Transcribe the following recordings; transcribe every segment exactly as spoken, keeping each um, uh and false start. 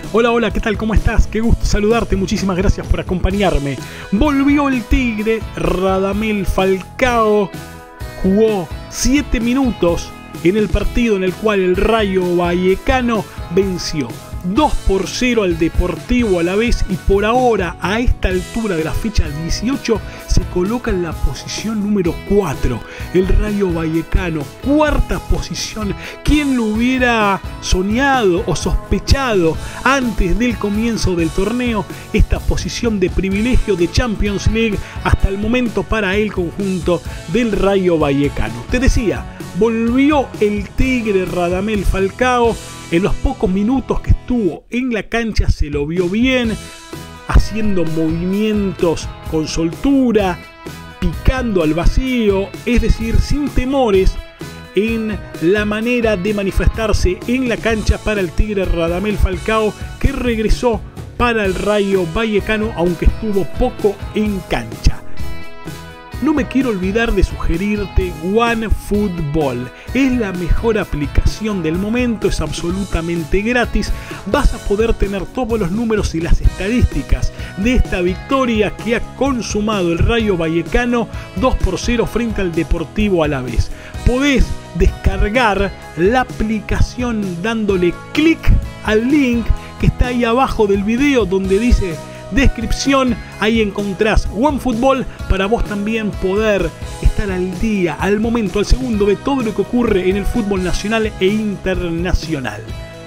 Hola, hola, ¿qué tal? ¿Cómo estás? Qué gusto saludarte, muchísimas gracias por acompañarme. Volvió el Tigre, Radamel Falcao jugó siete minutos en el partido en el cual el Rayo Vallecano venció dos por cero al Deportivo Alavés y por ahora, a esta altura de la fecha dieciocho, se coloca en la posición número cuatro. El Rayo Vallecano, cuarta posición. ¿Quién lo hubiera soñado o sospechado antes del comienzo del torneo? Esta posición de privilegio de Champions League hasta el momento para el conjunto del Rayo Vallecano. Te decía, volvió el Tigre Radamel Falcao. En los pocos minutos que estuvo en la cancha se lo vio bien, haciendo movimientos con soltura, picando al vacío, es decir, sin temores en la manera de manifestarse en la cancha para el Tigre Radamel Falcao, que regresó para el Rayo Vallecano, aunque estuvo poco en cancha. No me quiero olvidar de sugerirte OneFootball. Es la mejor aplicación del momento, es absolutamente gratis. Vas a poder tener todos los números y las estadísticas de esta victoria que ha consumado el Rayo Vallecano dos por cero frente al Deportivo Alavés. Podés descargar la aplicación dándole clic al link que está ahí abajo del video donde dice descripción. Ahí encontrás OneFootball para vos también poder estar al día, al momento, al segundo de todo lo que ocurre en el fútbol nacional e internacional.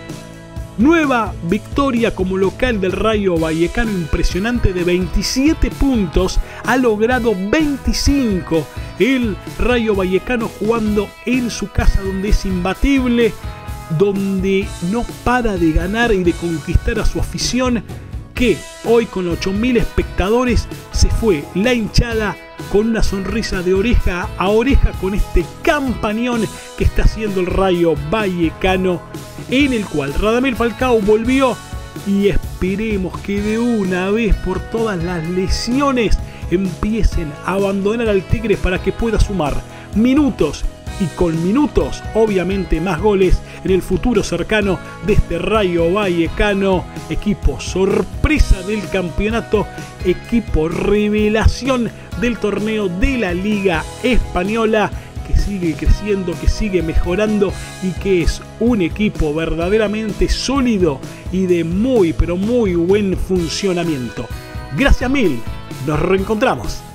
Nueva victoria como local del Rayo Vallecano, impresionante, de veintisiete puntos, ha logrado veinticinco. El Rayo Vallecano jugando en su casa, donde es imbatible, donde no para de ganar y de conquistar a su afición, que hoy con ocho mil espectadores se fue la hinchada con una sonrisa de oreja a oreja con este campañón que está haciendo el Rayo Vallecano, en el cual Radamel Falcao volvió y esperemos que de una vez por todas las lesiones empiecen a abandonar al Tigre para que pueda sumar minutos y con minutos, obviamente, más goles en el futuro cercano de este Rayo Vallecano, equipo sorpresa del campeonato, equipo revelación del torneo de la Liga Española, que sigue creciendo, que sigue mejorando y que es un equipo verdaderamente sólido y de muy, pero muy buen funcionamiento. Gracias mil, nos reencontramos.